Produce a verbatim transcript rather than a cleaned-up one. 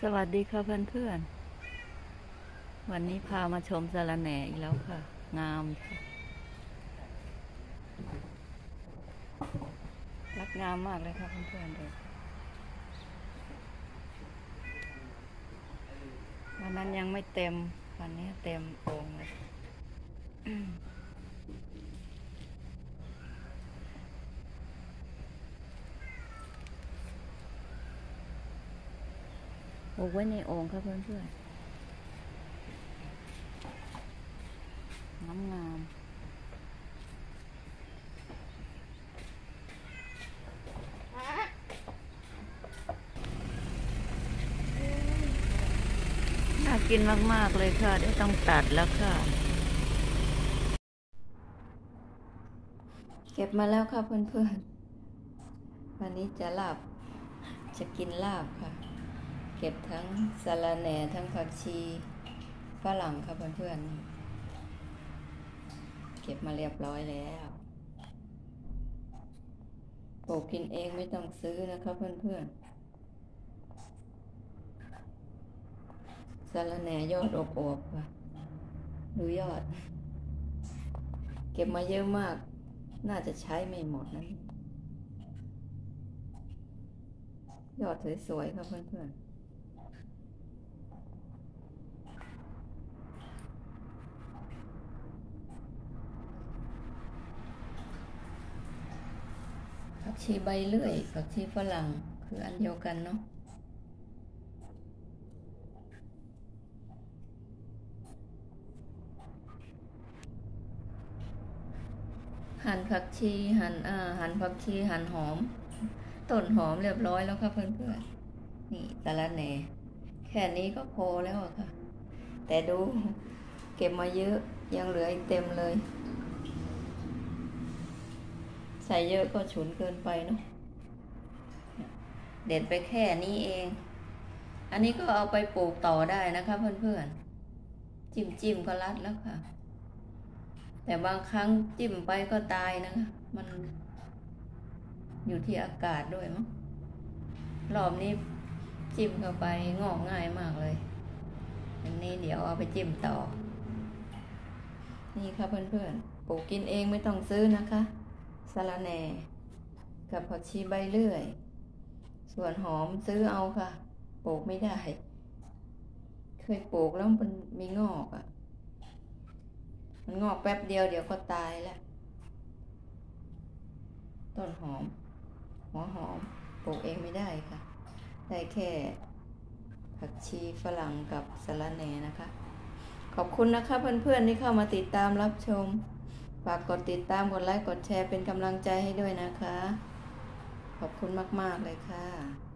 สวัสดีค่ะเพื่อนๆวันนี้พามาชมสะระแหน่อีกแล้วค่ะ งามค่ะรักงามมากเลยค่ะเพื่อนๆเลยวันนั้นยังไม่เต็มวันนี้เต็มโอ่งเลยปลูกไว้ในโอ่งค่ะเพื่อนๆงามงามน่ากินมากๆเลยค่ะได้ต้องตัดแล้วค่ะเก็บมาแล้วค่ะเพื่อนๆวันนี้จะลาบจะกินลาบค่ะเก็บทั้งสะระแหน่ทั้งผักชีฝรั่งค่ะเพื่อนๆเก็บมาเรียบร้อยแล้วปลูกกินเองไม่ต้องซื้อนะคะเพื่อนๆสะระแหน่ยอดอวบๆค่ะดูยอดเก็บมาเยอะมากน่าจะใช้ไม่หมดนั้นยอดสวยๆค่ะเพื่อนๆผักชีใบเลื่อยผักชีฝรั่งคืออันเดียวกันเนาะหั่นผักชีหั่นอ่าหั่นผักชีหั่นหอมต้นหอมเรียบร้อยแล้วค่ะเพื่อนๆนี่สะระแหน่แค่นี้ก็พอแล้วอะค่ะแต่ดูเก็บมาเยอะยังเหลืออีกเต็มเลยใส่เยอะก็ฉุนเกินไปเนาะเด็ดไปแค่นี้เองอันนี้ก็เอาไปปลูกต่อได้นะคะเพื่อนๆจิ้มจิ้มก็รัดแล้วค่ะแต่บางครั้งจิ้มไปก็ตายนะคะมันอยู่ที่อากาศด้วยมั้งรอบนี้จิ้มเข้าไปงอกง่ายมากเลยอันนี้เดี๋ยวเอาไปจิ้มต่อนี่ค่ะเพื่อนๆปลูกกินเองไม่ต้องซื้อนะคะสะระแหน่กับผักชีใบเลื่อยส่วนหอมซื้อเอาค่ะปลูกไม่ได้เคยปลูกแล้วมันมีงอกอ่ะมันงอกแป๊บเดียวเดี๋ยวก็ตายแล้วต้นหอมหัวหอมปลูกเองไม่ได้ค่ะได้แค่ผักชีฝรั่งกับสะระแหน่นะคะขอบคุณนะคะเพื่อนๆที่เข้ามาติดตามรับชมฝากกดติดตามกดไลค์กดแชร์เป็นกำลังใจให้ด้วยนะคะขอบคุณมากๆเลยค่ะ